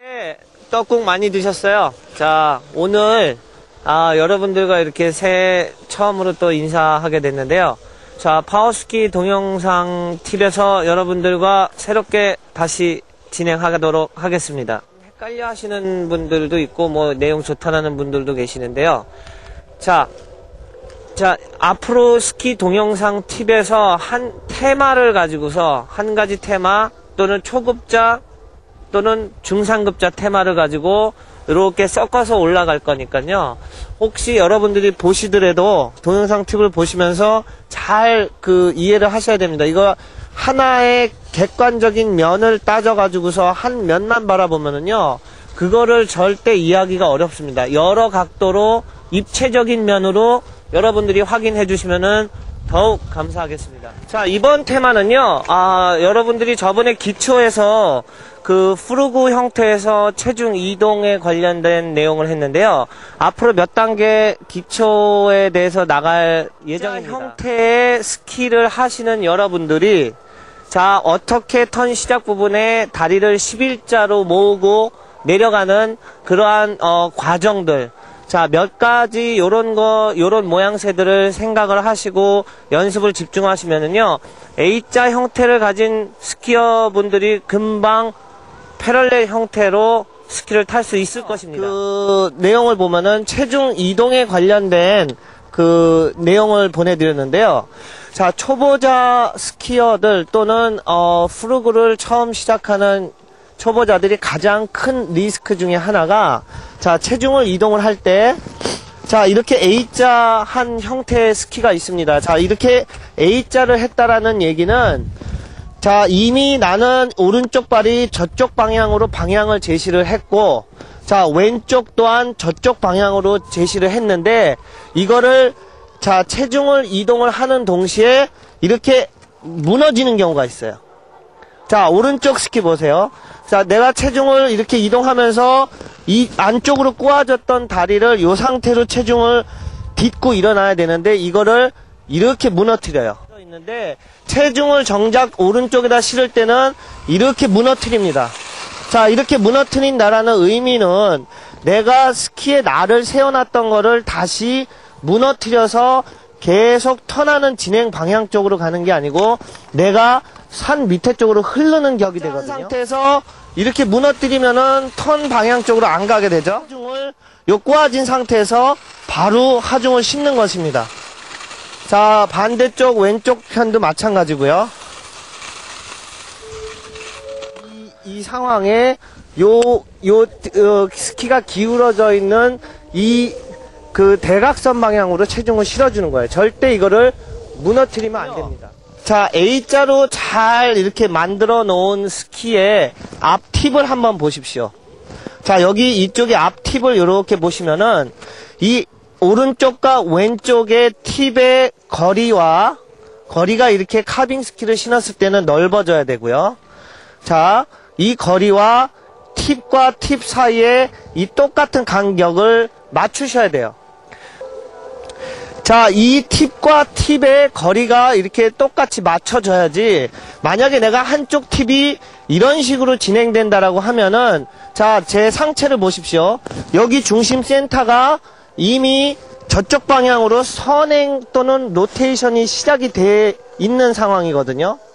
네, 떡국 많이 드셨어요? 자, 오늘 여러분들과 이렇게 새해 처음으로 또 인사하게 됐는데요. 자, 파워스키 동영상 팁에서 여러분들과 새롭게 다시 진행하도록 하겠습니다. 헷갈려 하시는 분들도 있고 뭐 내용 좋다라는 분들도 계시는데요. 자, 앞으로 스키 동영상 팁에서 한 테마를 가지고서 한 가지 테마 또는 초급자 또는 중상급자 테마를 가지고 이렇게 섞어서 올라갈 거니까요. 혹시 여러분들이 보시더라도 동영상 팁을 보시면서 잘 이해를 하셔야 됩니다. 이거 하나의 객관적인 면을 따져가지고서 한 면만 바라보면은요, 그거를 절대 이해하기가 어렵습니다. 여러 각도로 입체적인 면으로 여러분들이 확인해 주시면은 더욱 감사하겠습니다. 자, 이번 테마는요, 여러분들이 저번에 기초에서 프루그 형태에서 체중 이동에 관련된 내용을 했는데요. 앞으로 몇 단계 기초에 대해서 나갈 예정입니다. 형태의 스키를 하시는 여러분들이 자, 어떻게 턴 시작 부분에 다리를 11자로 모으고 내려가는 그러한 과정들, 자, 몇 가지 요런 모양새들을 생각을 하시고 연습을 집중하시면은요, A자 형태를 가진 스키어 분들이 금방 패럴렐 형태로 스키를 탈 수 있을 것입니다. 내용을 보면은 체중 이동에 관련된 내용을 보내드렸는데요. 자, 초보자 스키어들 또는 프루그를 처음 시작하는 초보자들이 가장 큰 리스크 중에 하나가, 자, 체중을 이동을 할 때, 자, 이렇게 A자 한 형태의 스키가 있습니다. 자, 이렇게 A자를 했다라는 얘기는, 자, 이미 나는 오른쪽 발이 저쪽 방향으로 방향을 제시를 했고, 자, 왼쪽 또한 저쪽 방향으로 제시를 했는데, 이거를, 자, 체중을 이동을 하는 동시에 이렇게 무너지는 경우가 있어요. 자, 오른쪽 스키 보세요. 자, 내가 체중을 이렇게 이동하면서 이 안쪽으로 꼬아졌던 다리를 이 상태로 체중을 딛고 일어나야 되는데, 이거를 이렇게 무너뜨려요. 있는데 체중을 정작 오른쪽에다 실을 때는 이렇게 무너뜨립니다. 자, 이렇게 무너뜨린다라는 의미는 내가 스키에 날을 세워놨던 거를 다시 무너뜨려서 계속 턴하는 진행 방향 쪽으로 가는 게 아니고 내가 산 밑에 쪽으로 흐르는 격이 되거든요. 상태에서 이렇게 무너뜨리면은 턴 방향 쪽으로 안 가게 되죠. 하중을 꼬아진 상태에서 바로 하중을 싣는 것입니다. 자, 반대쪽 왼쪽 편도 마찬가지고요. 이 상황에 스키가 기울어져 있는 대각선 방향으로 체중을 실어주는 거예요. 절대 이거를 무너뜨리면 안 됩니다. 자, A자로 잘 이렇게 만들어 놓은 스키의 앞 팁을 한번 보십시오. 자, 여기 이쪽에 앞 팁을 이렇게 보시면은 이 오른쪽과 왼쪽의 팁의 거리가 이렇게 카빙 스키를 신었을 때는 넓어져야 되고요. 자, 이 거리와 팁과 팁 사이에 이 똑같은 간격을 맞추셔야 돼요. 자, 이 팁과 팁의 거리가 이렇게 똑같이 맞춰져야지, 만약에 내가 한쪽 팁이 이런 식으로 진행된다라고 하면은, 자, 제 상체를 보십시오. 여기 중심 센터가 이미 저쪽 방향으로 선행 또는 로테이션이 시작이 돼 있는 상황이거든요.